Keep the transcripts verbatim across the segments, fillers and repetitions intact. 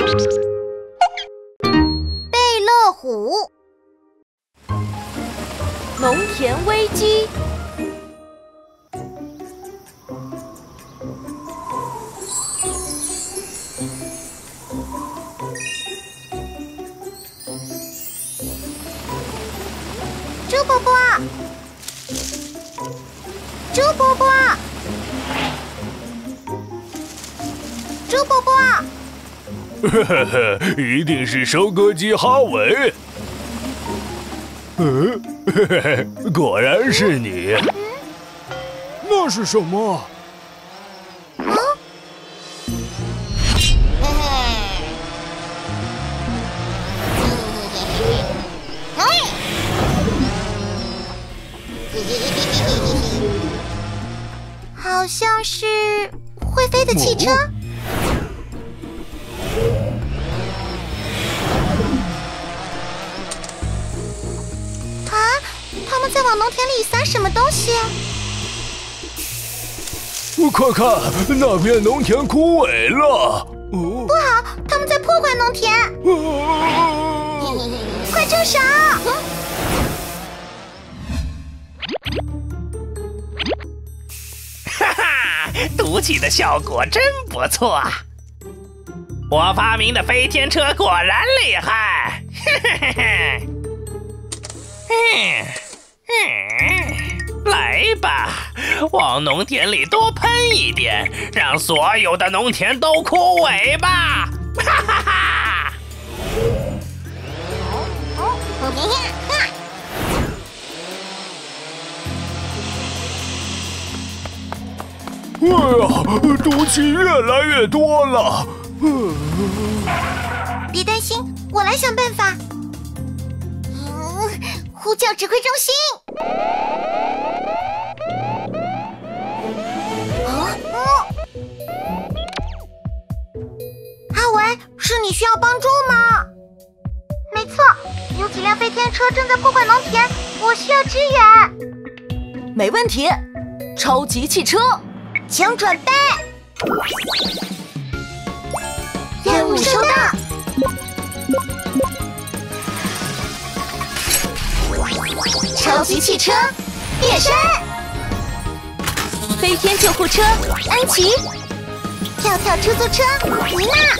贝乐虎， 农田危机。 猪伯伯，猪伯伯，猪伯伯。 呵呵呵，一定是收割机哈维。嗯，嘿嘿嘿，果然是你。那是什么？ 嗯，嘿嘿，好像是会飞的汽车。他们在往农田里撒什么东西？ 快看，那片农田枯萎了。 不好，他们在破坏农田！快住手！ 哈哈，毒气的效果真不错。我发明的飞天车果然厉害！嘿嘿嘿。嗯。嗯，来吧，往农田里多喷一点，让所有的农田都枯萎吧！哈哈哈！ 哎呀，毒气越来越多了。 别担心，我来想办法。呼叫指挥中心！啊哦！阿维，是你需要帮助吗？没错，有几辆飞天车正在破坏农田，我需要支援。 没问题，超级汽车， 请准备。任务收到。超级汽车变身， 飞天救护车安琪， 跳跳出租车妮娜，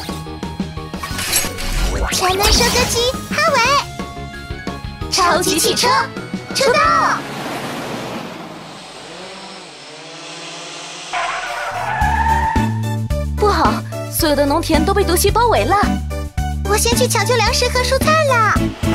全能收割机哈维，超级汽车出动！ 不好，所有的农田都被毒气包围了。 我先去抢救粮食和蔬菜了。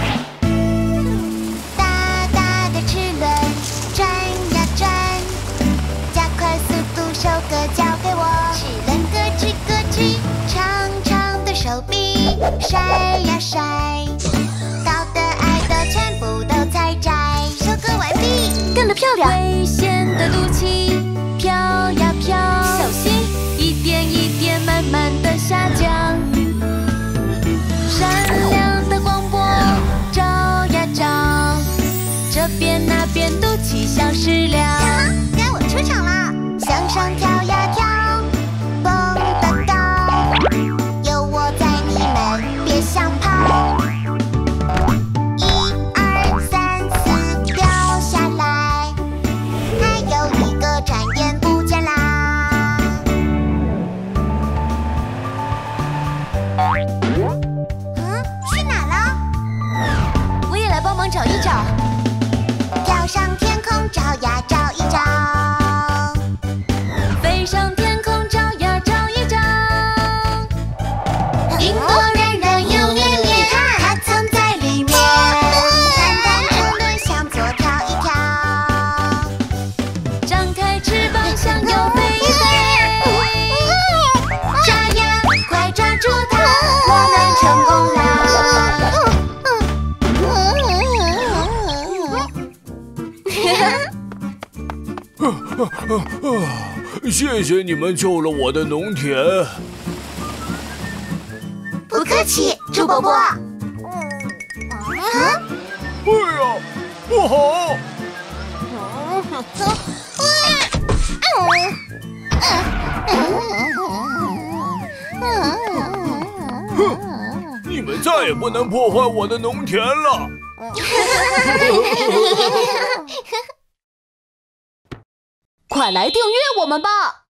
收割交给我，齿轮咯吱咯吱，长长的手臂甩呀甩，高的矮的全部都采摘，收割完毕， 干得漂亮！ 危险的毒气飘呀飘，小心，一点一点慢慢的下降，闪亮的光波照呀照，这边那边毒气消失了。 该我出场了。向上跳呀跳，蹦得高，有我在，你们别想跑。一二三四，掉下来，还有一个转眼不见啦。嗯，去哪了？ 我也来帮忙找一找。 跳上天空找呀找一找。 飞上天空找呀找一找， 云朵软软又绵绵，它藏在里面。弹弹沉沦向左跳一跳， 张开翅膀想要飞一飞。 抓呀，快抓住它，我们成功啦！ 谢谢你们救了我的农田。 不客气，猪伯伯。嗯， 哎呀，不好！ 嗯再也不能破坏我的农田了。 快来订阅我们吧！